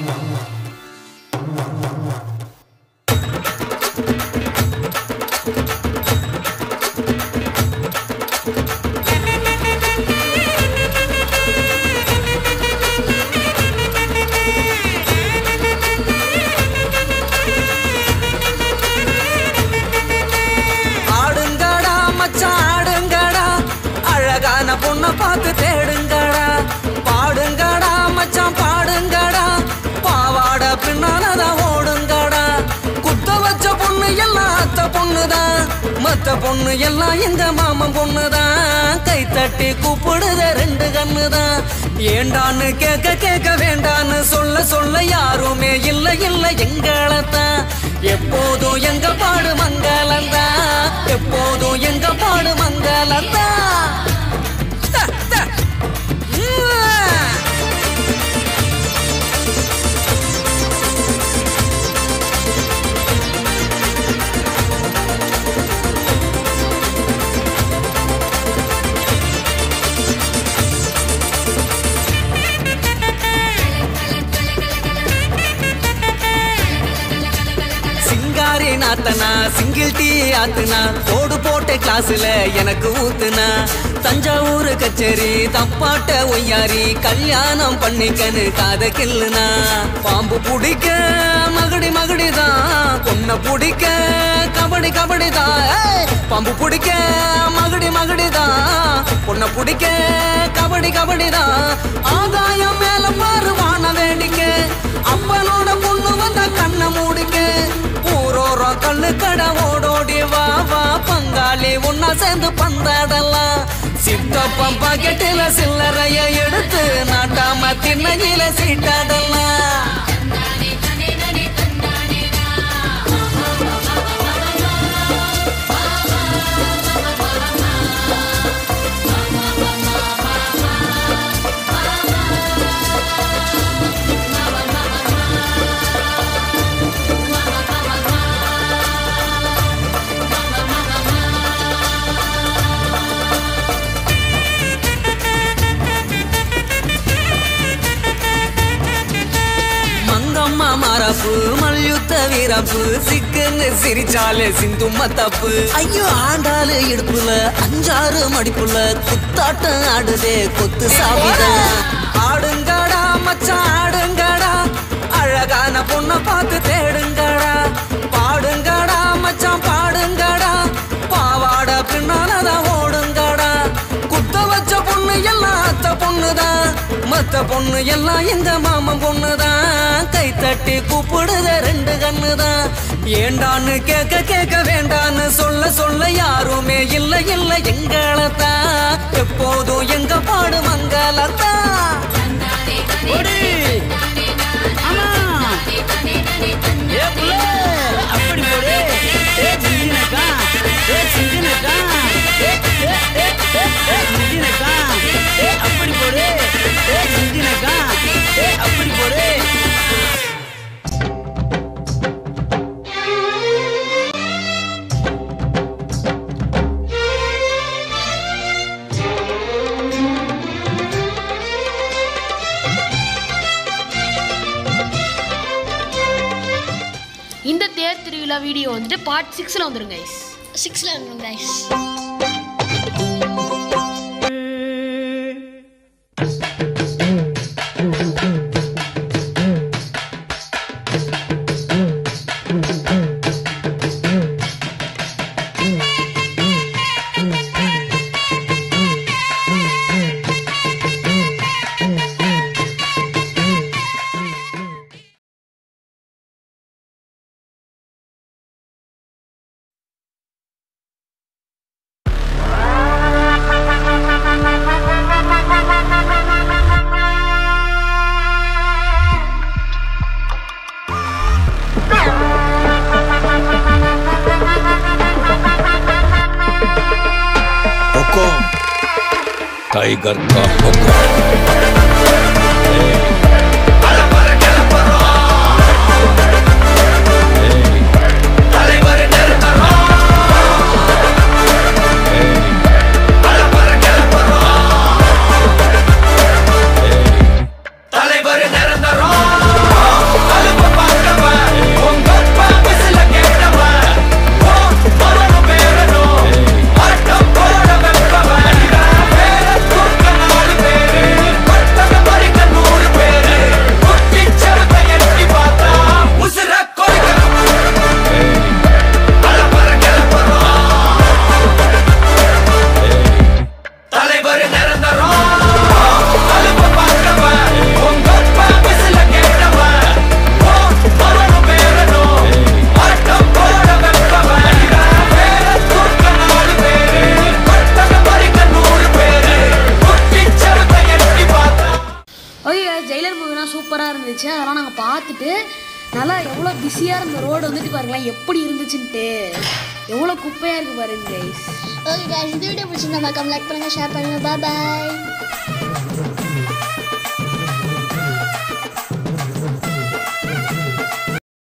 பொண்ணை பார்த்து தேடுங்கடா, பாடுங்கடா மச்சான் பாடுங்கடா, பாவாட பின்னாலதான் ஓடுங்கடா. குத்த வச்ச பொண்ணு எல்லாம் அத்த பொண்ணுதான், மத்த பொண்ணு எல்லாம் எங்க மாமன் பொண்ணுதான். கை தட்டி கூப்பிடுத ரெண்டு கண்ணுதான். ஏண்டான்னு கேட்க கேட்க வேண்டான்னு சொல்ல சொல்ல யாருமே இல்ல இல்ல எங்களத்தான். எப்போதும் எங்க பாடு மங்களந்தான், எப்போதும் எங்க பாடு மங்களந்தான். நாத்தனா சிங்கிள் டீ ஆத்துனா, தோடு போட்ட கிளாஸ்ல எனக்கு ஊத்துனா. தஞ்சாவூர் கச்சேரி தப்பாட்ட ஒய்யாரி, கல்யாணம் பண்ணிக்கனு காத கில்லுனா. பாம்பு பிடிக்க மகடி மகடிதான், பொண்ண பிடிக்க கபடி கபடிதான். பாம்பு பிடிக்க மகடி மகடிதான், பொண்ண பிடிக்க கபடி கபடிதான். ஆதாயம் மேல மாறுவான வேடிக்க, அப்பனோட பொண்ணு வந்த கண்ணை மூடிக்க. ஊரோரம் கல்லு கடை ஓடோடி வா வா பங்காளி ஒன்னா சேர்ந்து பந்தாடலாம். சித்தப்பம் பாக்கெட்டில சில்லறைய எடுத்து நாட்டாம திண்ணையில சீட்டாடலாம். மாறாப்பு மல்யுத்த வீரப்பு, சிக்குன்னு சிரிச்சாலே சிந்தும தப்பு. ஐயோ ஆண்டாளு இடுப்புல அஞ்சாறு மடிப்புல, குத்தாட்டம் ஆடுதே கொத்து சாப்பிதான். ஆடுங்கடா மச்சான் ஆடுங்கடா, அழகான பொண்ணை பார்த்து தேடுங்கடா. பாடுங்கடா மச்சான் பாடுங்கடா, பாவாட பின்னாலதான் ஓடுங்கடா. குத்த வச்ச பொண்ணு எல்லாம் அத்த பொண்ணுதான், மத்த பொண்ணு எல்லாம் எங்க மாமன் பொண்ணுதான். கை தட்டி கூப்பிடுத ரெண்டு கண்ணுதான். ஏண்டான்னு கேட்க கேட்க வேண்டான்னு சொல்ல சொல்ல யாருமே இல்ல இல்ல எங்களத்தான். எப்போதும் எங்க பாடு மங்களத்தான். அப்படி போடு சிங்கினக்கா, சிங்கினக்கா, சிங்கினக்கா, அப்படி போடு சிங்கினக்கா, அப்படி போடு. இந்த தேர் திருவிழா வீடியோ வந்துட்டு பார்ட் 6ல வந்துரும் गाइस. 6ல வந்துரும் गाइस. टाइगर का हुक्म। ரோடெல்லாம் சூப்பராக இருந்துச்சு. அதெல்லாம் நாங்கள் பார்த்துட்டு நல்லா எவ்வளோ பிஸியாக இருந்த ரோடு வந்துட்டு பாருங்களேன் எப்படி இருந்துச்சுன்ட்டு. எவ்வளோ குப்பையாக இருக்குது பாருங்க கைஸ். ஓகே गाइस, இந்த வீடியோ பிடிச்சிருந்தா மறக்காம லைக் பண்ணுங்க, ஷேர் பண்ணுங்க. Bye by.